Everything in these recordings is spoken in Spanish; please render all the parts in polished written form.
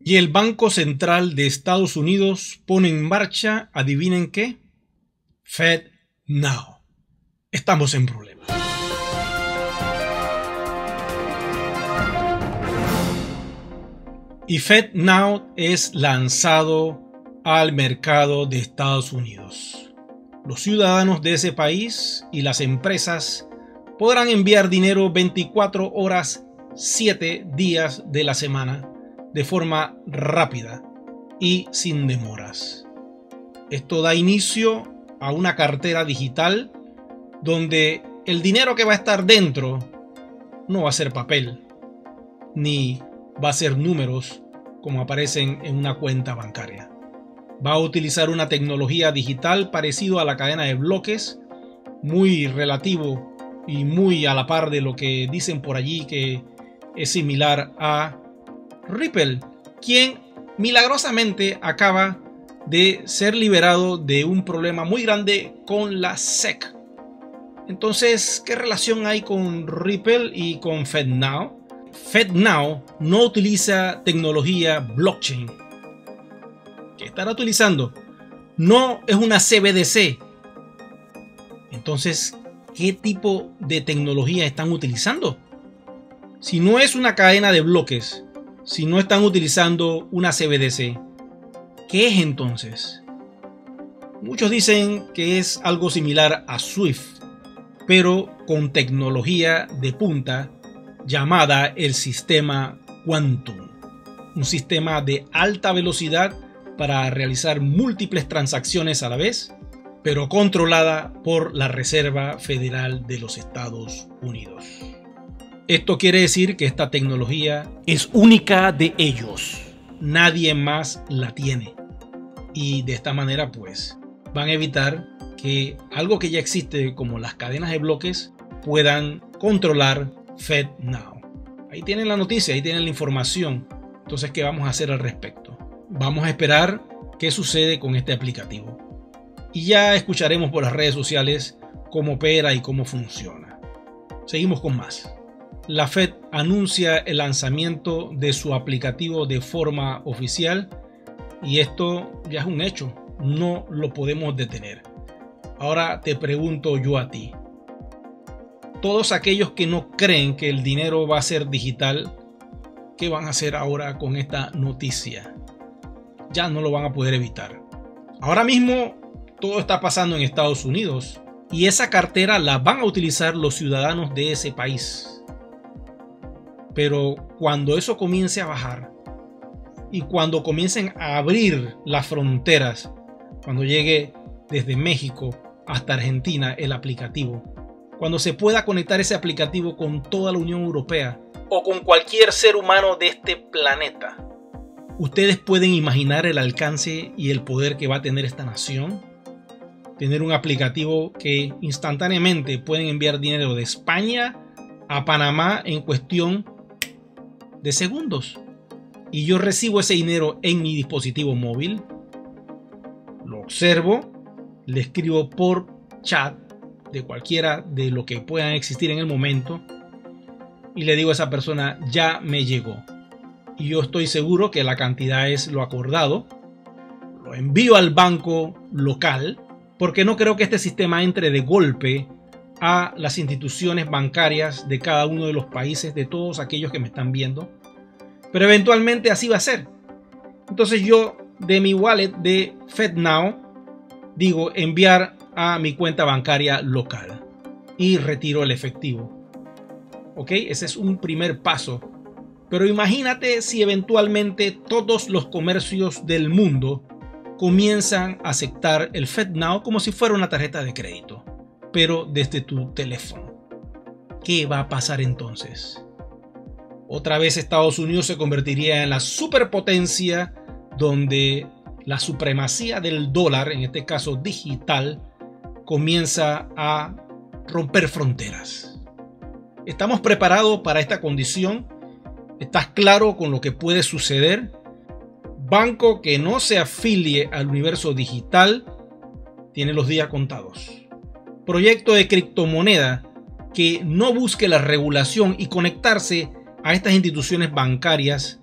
Y el Banco Central de Estados Unidos pone en marcha, ¿adivinen qué? FedNow. Estamos en problemas. Y FedNow es lanzado al mercado de Estados Unidos. Los ciudadanos de ese país y las empresas podrán enviar dinero 24 horas, 7 días de la semana de forma rápida y sin demoras. Esto da inicio a una cartera digital donde el dinero que va a estar dentro no va a ser papel, ni va a ser números como aparecen en una cuenta bancaria. Va a utilizar una tecnología digital parecido a la cadena de bloques, muy relativo y muy a la par de lo que dicen por allí que es similar a Ripple, quien milagrosamente acaba de ser liberado de un problema muy grande con la SEC. Entonces, ¿qué relación hay con Ripple y con FedNow? FedNow no utiliza tecnología blockchain. ¿Qué estará utilizando? No es una CBDC. Entonces, ¿qué tipo de tecnología están utilizando? Si no es una cadena de bloques, si no están utilizando una CBDC, ¿qué es entonces? Muchos dicen que es algo similar a SWIFT, pero con tecnología de punta llamada el sistema Quantum, un sistema de alta velocidad para realizar múltiples transacciones a la vez, pero controlada por la Reserva Federal de los Estados Unidos. Esto quiere decir que esta tecnología es única de ellos. Nadie más la tiene. Y de esta manera pues van a evitar que algo que ya existe como las cadenas de bloques puedan controlar FedNow. Ahí tienen la noticia, ahí tienen la información. Entonces, ¿qué vamos a hacer al respecto? Vamos a esperar qué sucede con este aplicativo. Y ya escucharemos por las redes sociales cómo opera y cómo funciona. Seguimos con más. La Fed anuncia el lanzamiento de su aplicativo de forma oficial y esto ya es un hecho, no lo podemos detener. Ahora te pregunto yo a ti, todos aquellos que no creen que el dinero va a ser digital, ¿qué van a hacer ahora con esta noticia? Ya no lo van a poder evitar. Ahora mismo todo está pasando en Estados Unidos y esa cartera la van a utilizar los ciudadanos de ese país. Pero cuando eso comience a bajar y cuando comiencen a abrir las fronteras, cuando llegue desde México hasta Argentina el aplicativo, cuando se pueda conectar ese aplicativo con toda la Unión Europea o con cualquier ser humano de este planeta, ¿ustedes pueden imaginar el alcance y el poder que va a tener esta nación? Tener un aplicativo que instantáneamente pueden enviar dinero de España a Panamá en cuestión de segundos. Y yo recibo ese dinero en mi dispositivo móvil, lo observo, le escribo por chat de cualquiera de lo que puedan existir en el momento y le digo a esa persona, ya me llegó. Y yo estoy seguro que la cantidad es lo acordado, lo envío al banco local, porque no creo que este sistema entre de golpe a las instituciones bancarias de cada uno de los países, de todos aquellos que me están viendo, pero eventualmente así va a ser. Entonces yo de mi wallet de FedNow digo enviar a mi cuenta bancaria local y retiro el efectivo. Ok, ese es un primer paso. Pero imagínate si eventualmente todos los comercios del mundo comienzan a aceptar el FedNow como si fuera una tarjeta de crédito, pero desde tu teléfono. ¿Qué va a pasar entonces? Otra vez Estados Unidos se convertiría en la superpotencia donde la supremacía del dólar, en este caso digital, comienza a romper fronteras. ¿Estamos preparados para esta condición? ¿Estás claro con lo que puede suceder? Banco que no se afilie al universo digital tiene los días contados. Proyecto de criptomoneda que no busque la regulación y conectarse a estas instituciones bancarias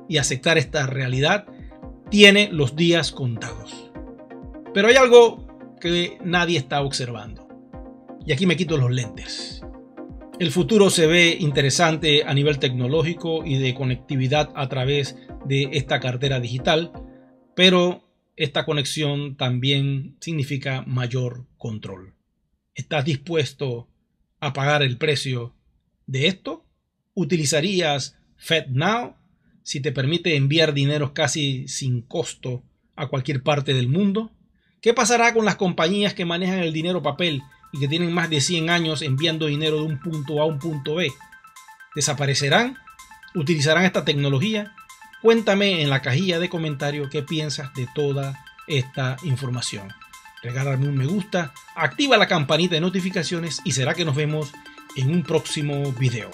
y aceptar esta realidad tiene los días contados. Pero hay algo que nadie está observando. Y aquí me quito los lentes. El futuro se ve interesante a nivel tecnológico y de conectividad a través de esta cartera digital, pero esta conexión también significa mayor control. ¿Estás dispuesto a pagar el precio de esto? ¿Utilizarías FedNow si te permite enviar dinero casi sin costo a cualquier parte del mundo? ¿Qué pasará con las compañías que manejan el dinero papel y que tienen más de 100 años enviando dinero de un punto A a un punto B? ¿Desaparecerán? ¿Utilizarán esta tecnología? Cuéntame en la cajilla de comentarios qué piensas de toda esta información. Regálame un me gusta, activa la campanita de notificaciones y será que nos vemos en un próximo video.